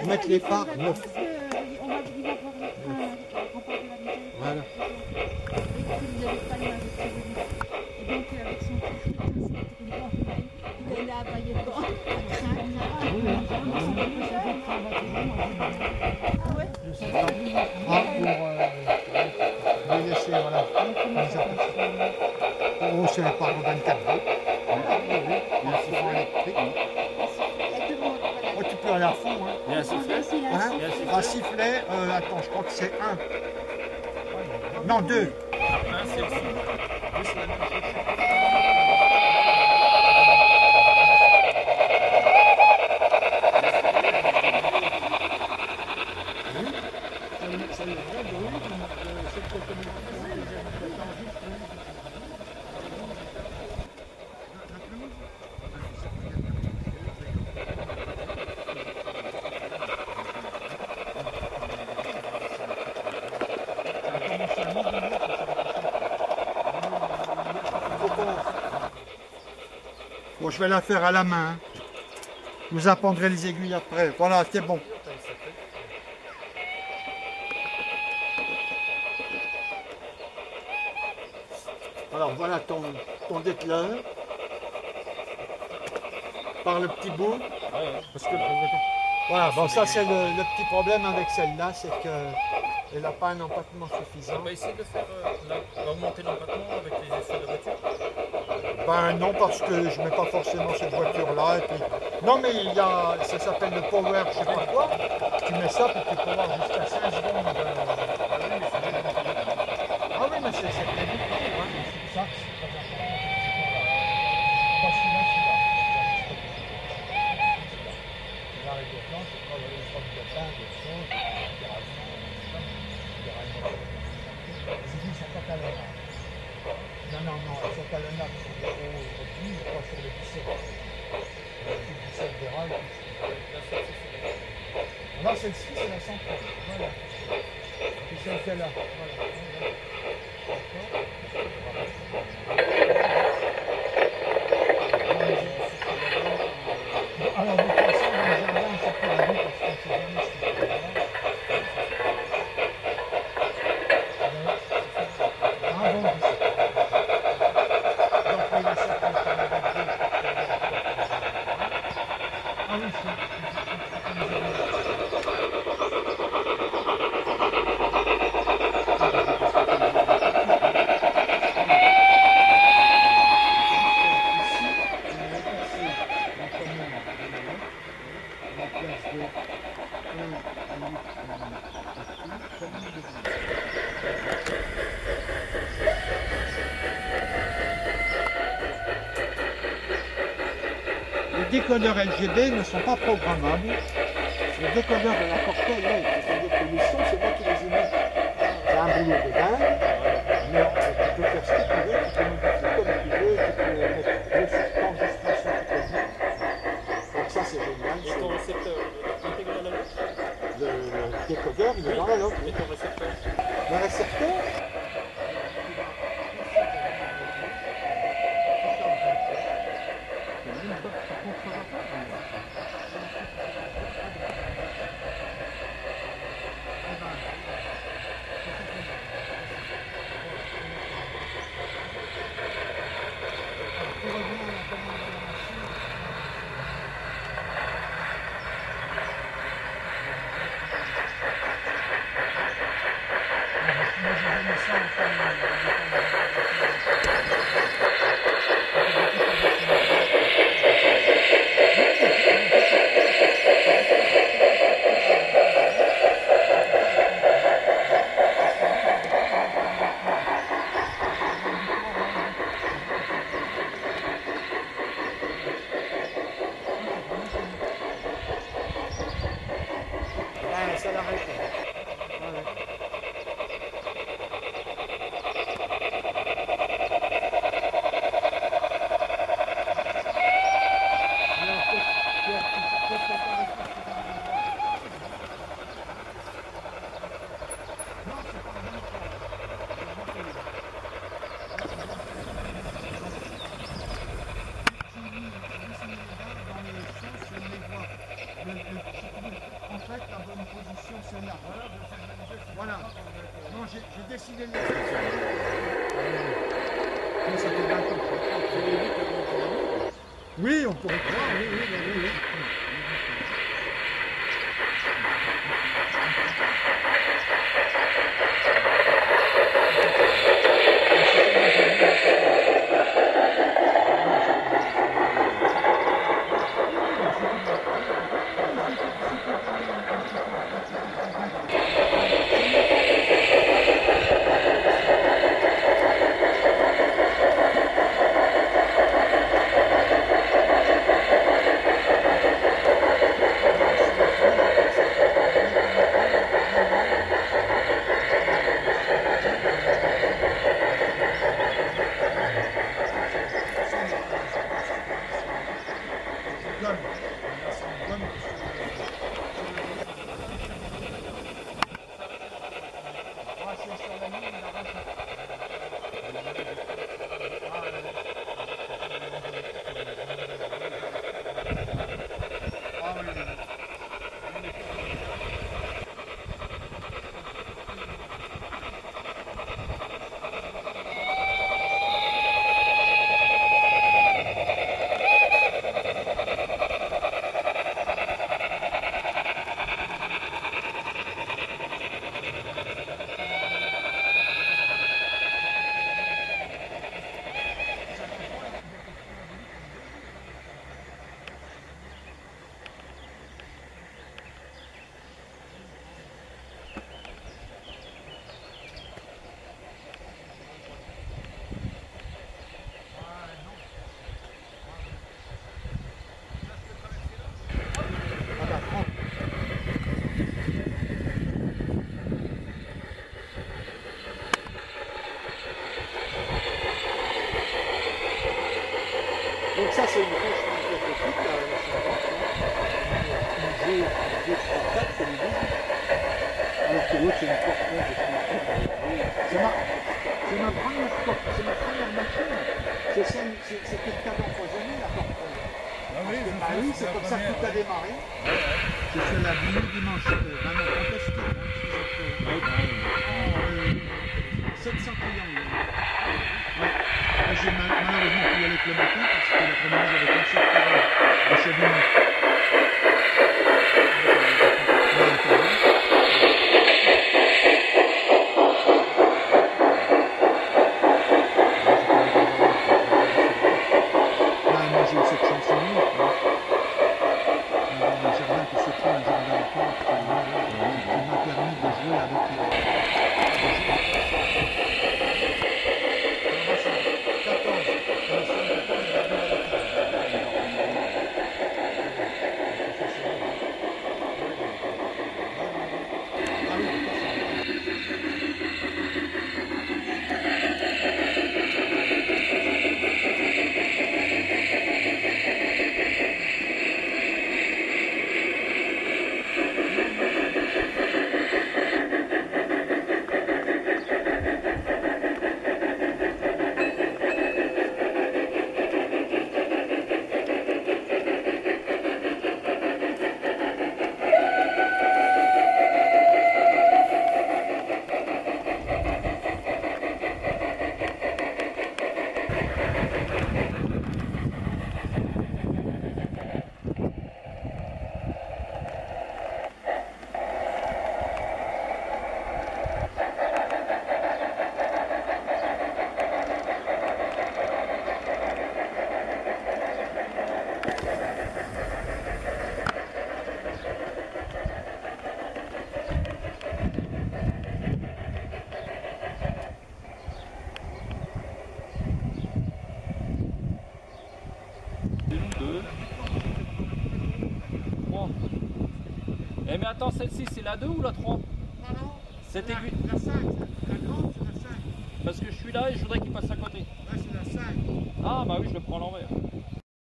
mettre les phares neufs. On va vous avoir le rempart de la Misaine. Voilà. Et puis vous n'avez pas le même avec Frédéric. Et donc avec son petit chou tricé, il est là à bailler dedans, à craindre. Ah ouais. Pour les laisser, voilà. Comme ça. Oh, c'est les phares 24 volts. Un courant électrique. Oh, tu peux aller à fond, hein. Il y a un sifflet. Hein? Il y a un sifflet. Un sifflet, attends, je crois que c'est un. Non, deux. Un, c'est le sifflet. Deux, c'est la même chose. Bon, je vais la faire à la main. Vous apprendrez les aiguilles après. Voilà, c'est bon. Alors voilà ton dételeur. Par le petit bout. Parce que, voilà, bon ça c'est le petit problème avec celle-là, c'est qu'elle n'a pas un empattement suffisant. On va essayer de faire augmenter l'empattement avec les essais de voiture. Ben non, parce que je ne mets pas forcément cette voiture-là. Non, mais il y a, ça s'appelle le power, je sais pas quoi. Tu mets ça, puis tu peux avoir jusqu'à 5 secondes. Ah oui, mais c'est très vite. Hein. Ça, c'est très important. Pas celui-là, celui-là. La réglage, c'est pas les pommes de pain, des choses, les aiguilles sont pas talonnables. Non, elles sont talonnables sur les hauts retenus, mais pas sur le 17. Le 17 verra. Alors celle-ci, c'est la 130. Voilà. C'est celle qu'elle a. Voilà. Alors, de toute façon, dans le jardin, on s'est pas vu parce qu'on ne sait jamais ce qu'il y a. Ah bon, je sais. Donc, il est certain qu'on a des choses. Ah oui, les décodeurs LGB ne sont pas programmables. Les décodeurs de la Cortel, oui, c'est-à-dire que les sons, c'est moi qui les émets. C'est un boulot de dingue, mais tu peux faire ce que tu veux, tu peux modifier comme tu veux, tu peux mettre le surtemps juste le son que tu veux. Donc ça, c'est génial. Et ton récepteur, intégré à la loupe? Le décodeur, il est dans la loupe. Et ton récepteur? Le récepteur, décidé de le faire. Mais ça fait 20 ans. Oui, on pourrait croire, oui, oui, oui, oui. Donc ça c'est une pêche hypothétique, là, une G34 c'est les 18. Alors que l'autre c'est une porte de 30. C'est ma première porte, c'est ma première machine. C'est quelqu'un d'empoisonné la porte. Ah oui, C'est comme ça que tout a démarré. J'ai fait la dimanche, vraiment fantastique. 700 clients. J'ai malheureusement pu y aller que le matin parce que l'après-midi j'avais qu'un seul travail au cheminot. Moi j'ai eu cette chance unique. Un jardin qui s'écrit, un jardin de porte qui m'a permis de jouer avec les... Eh mais attends, celle-ci c'est la 2 ou la 3? Non, Cette la, aiguille. la 5, la grande c'est la 5. Parce que je suis là et je voudrais qu'il passe à côté. Là c'est la 5. Ah bah oui, je le prends à l'envers.